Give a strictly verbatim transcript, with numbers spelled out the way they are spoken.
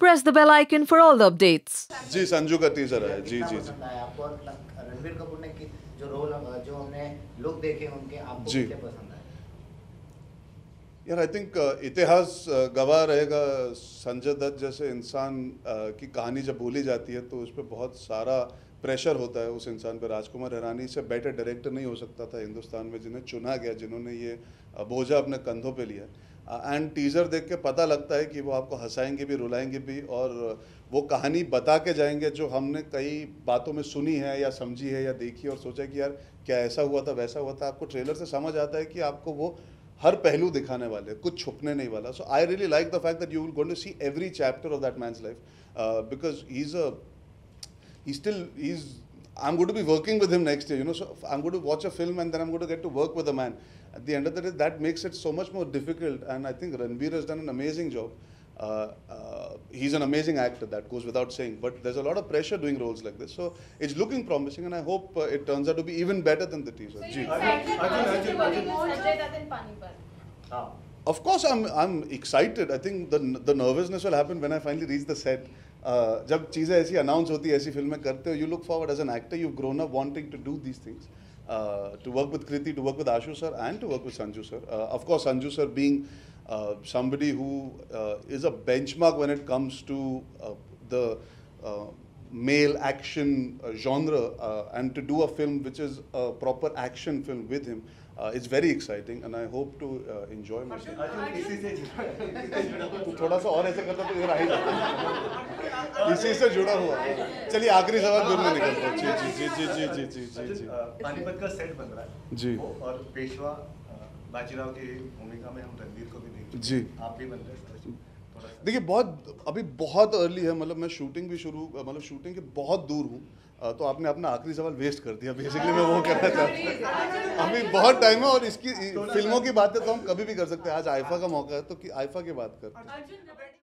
press the bell icon for all the updates. जी संजू का teaser है जी जी जी आपको रणबीर कपूर ने की जो रोल जो हमने लुक देखे उनके आपको जी क्या पसंद आया? यार आई थिंक इतिहास uh, गवाह रहेगा संजय दत्त जैसे इंसान uh, की कहानी जब भूली जाती है तो उस पर बहुत सारा प्रेशर होता है उस इंसान पर। राजकुमार हिरानी से बेटर डायरेक्टर नहीं हो सकता था हिंदुस्तान में जिन्हें चुना गया, जिन्होंने ये uh, बोझा अपने कंधों पे लिया। एंड टीज़र देख के पता लगता है कि वो आपको हंसाएंगे भी, रुलाएंगे भी और वो कहानी बता के जाएंगे जो हमने कई बातों में सुनी है या समझी है या देखी और सोचा कि यार क्या ऐसा हुआ था वैसा हुआ था। आपको ट्रेलर से समझ आता है कि आपको वो हर पहलू दिखाने वाले, कुछ छुपने नहीं वाला। So I really like the fact that you will going to see every chapter of that man's life because he is a he still he's I'm going to be working with him next year, you know, so I'm going to watch a film and then I'm going to get to work with a man. At the end of the day, that makes it so much more difficult, and I think Ranbir has done an amazing job. Uh, uh, he's an amazing actor, that goes without saying, but there's a lot of pressure doing roles like this, so it's looking promising and I hope uh, it turns out to be even better than the teaser. So you're excited now to working with Sanjay Dutt in Panipat? Of course I'm I'm excited. I think the the nervousness will happen when I finally reach the set. Uh, जब चीज़ें ऐसी announce होती है, ऐसी फिल्में करते हो, you look forward as an actor, you grown up wanting to do these things, to work with Kriti, to work with Ashu sir and to work with Sanju sir. Of course Sanju sir being somebody who uh, is a benchmark when it comes to uh, the uh, male action uh, genre uh, and to do a film which is a proper action film with him, uh, it's very exciting and I hope to uh, enjoy myself. तो थोड़ा सा और ऐसे करता तो इधर आ ही जाता, इसी से जुड़ा हुआ. चलिए आखिरी सवाल फिर मैं निकलता हूँ. जी जी जी जी जी जी जी जी. पानीपत का सेट बन रहा है जी और पेशवा बाजीराव की भूमिका में हम रणवीर को भी देखेंगे जी. आप भी बन रहे हैं. देखिए बहुत अभी बहुत अर्ली है, मतलब मैं शूटिंग भी शुरू मतलब शूटिंग के बहुत दूर हूँ, तो आपने अपना आखिरी सवाल वेस्ट कर दिया. बेसिकली मैं वो कहना चाहता हूँ अभी बहुत टाइम है और इसकी फिल्मों की बातें तो हम कभी भी कर सकते हैं. आज आईफा का मौका है तो कि आईफा की बात करते हैं.